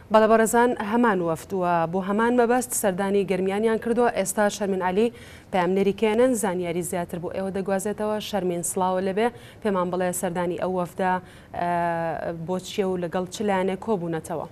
بەڵە بەڕێزان هەمان وەفتووە بۆ هەمان مەبەست سەردانی گەرمیانیان کردووە. ئێستا شەرمین عەلی پامنێری کێنن زانیاری زیاتر بۆ ئێوە دەگوازێتەوە. شەرمین سڵاوە لەبێ پێمان بڵێ سەردانی ئەو وەفدا بۆ چیە و لەگەڵ چ لایەنێک کۆبوونەتەوە؟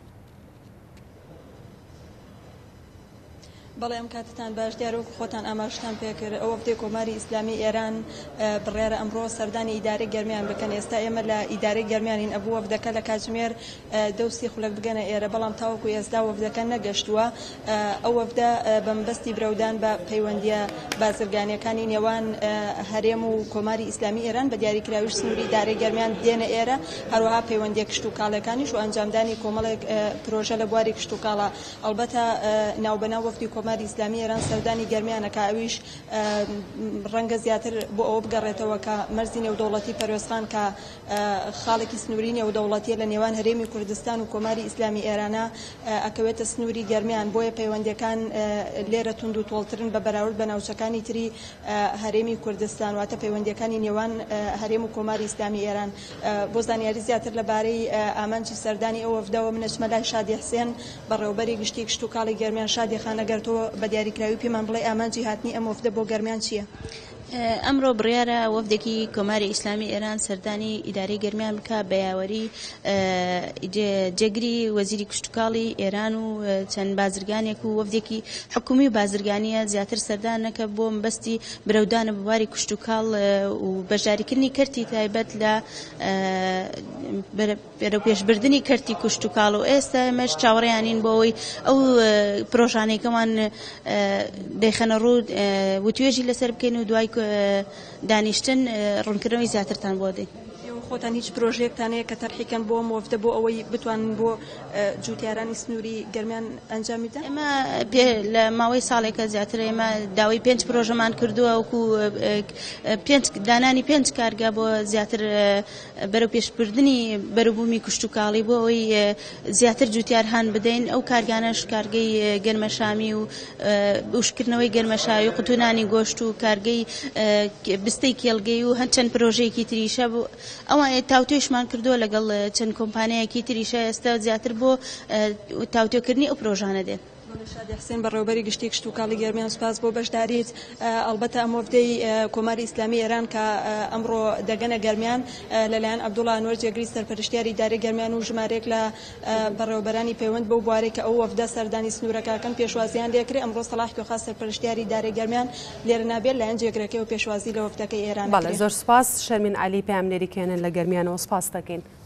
بەڵێ ئەم کاتتان باش دیارە وەکو خۆتان ئاماژتان پێکرد ئەو وەفتەی کۆماری ئیسلامی ئێران بڕیارە ئەمڕۆ سەردانی ئیدارەی گەرمیان بکەن. ئێستا ئێمە لە ئیدارەی گەرمیانین ئەبوو وەفدەکە لە کاتژمێر دەوسی خولەک بگەنە ئێرە، بەڵام تاوەکو ئێستا وەفدەکە نەگەشتووە. ئەو وەفدە بەمبەستی برەودان بە پەیوەندیە بازرگانیەکانی نێوان هەرێم و کۆماری ئیسلامی ئێران بە دیاریکراویش سنووری ئیدارەی گەرمیان دێنە ئێرە، هەروەها پەیوەندیە کشت و کاڵەکانیش و ئەنجامدانی کۆمەڵێک پرۆژە لە بواری کشت و کاڵە. ئەلبەتە ناوبەناو وەفدی کۆماری ئیسلامی ئێران سەردانی گەرمیانەکە ئەویش ڕەنگە زیاتر بۆ ئەوە بگەڕێتەوە کە مەرزی نێودەوڵەتی پەروێزخان کە خاڵێکی سنووری نێودەوڵەتیە لە نێوان هەرێمی کوردستان و کۆماری ئیسلامی ئێرانە ئەکەوێتە سنووری گەرمیان، بۆیە پەیوەندیەکان لێرە توند و تۆڵترن بە بەراورد بە ناوچەکانی تری هەرێمی کوردستان، واتە پەیوەندیەکانی نێوان هەرێم و کۆماری ئیسلامی ئێران. بۆ زانیاری زیاتر لەبارەی ئامانجی سەردانی ئەو وەفدەوە منەچمە لای شادی حسێن بەڕێوەبەری گشتی کشت و کاڵی گەرمیان. شادی خان ئەگەرتەوە بە دیاریکراوی پێمان بڵێ ئامانجی هاتنی ئەم وەفدە بۆ گەرمیان چییە؟ ئەمڕۆ بڕیارە وەفدێکی کۆماری ئیسلامی ئێران سەردانی ئیدارەی گەرمیان بکە بە یاوەری جێگری وەزیری کشتتوکاڵی ئێران و چەند بازرگانێک و وەفدێکی حکومی و بازرگانیە زیاتر سەردان نەکە بۆ مەبەستی برەودانە بواری کشتتوکاڵ و بەشداریکردنی کەرتی تایبەت لە پێشبردننی کەرتی کشتتوکاڵ و ئێستا ئێمەش چاوەڕیانین بۆ ئەوەی ئەو پرۆژانێکەمان دەیخەنە ڕوو وتوێژی لەسەر بکەین و دوای دانیشتن ڕوونکردنەوەی زیاترتان بۆ دەین. خۆتان هیچ پرۆژەیەکتانەیە کە تەرحیکەن بۆ ئەم وەفدە بۆ ئەوەی بتوانن بۆ جوتیارانی سنووری گەرمیان ئەنجام بدەن؟ ئێمە لە ماوەی ساڵێکە زیاتر ئێمە داوای 5 پرۆژەمان کردووە، وەکو دانانی 5 کارگا بۆ زیاتر بەرەو پێشبردننی بەروبوومی کشتتوکاڵی بۆ ئەوەی زیاتر جوتیار هەان بدەین. ئەو کارگانەش کارگەی گەرمەشامی و وشکردنەوەی گەرمەشاوی و قوتونانی گۆشت و کارگەی بستەی کێڵگەی و هەرچەند پرۆژەیەکی تریشە بوو ئەوە تاوتێشمان کردووە لەگەڵ چەند کۆمپانیایەکی تریشە. ئێستا زیاتر بۆ تاوتێکردنی ئەو پرۆژانە دێن. شادی حسێن بەڕێوەبەری گشتی کشت و کاڵی گەرمیان سوپاس بۆ بەشداریت. ئەلبەتە ئەم وەفدەی کۆماری ئیسلامی ئێران کە ئەمڕۆ دەگەنە گەرمیان لەلایەن عەبدوڵڵا ئەنوەر جێگری سەرپەرشتیاری ئیدارەی گەرمیان و ژمارەیەک لە بەڕێوەبەرانی پەیوەند بەو بوارەی کە ئەو وەفدە سەردانی سنوورەکەکەن پێشوازیان لێکرێ. ئەمڕۆ سەلاح کوێخا سەرپەرشتیاری ئیدارەی گەرمیان لێرە نابێت لایەن جێگرەکەی و پێشوازی لە وەفدەکەی ئێران. بەڵێ زۆر سوپاس. شەرمین عەلی پامنێری کێنن لە گەرمیانەوە سوپاس دەکەین.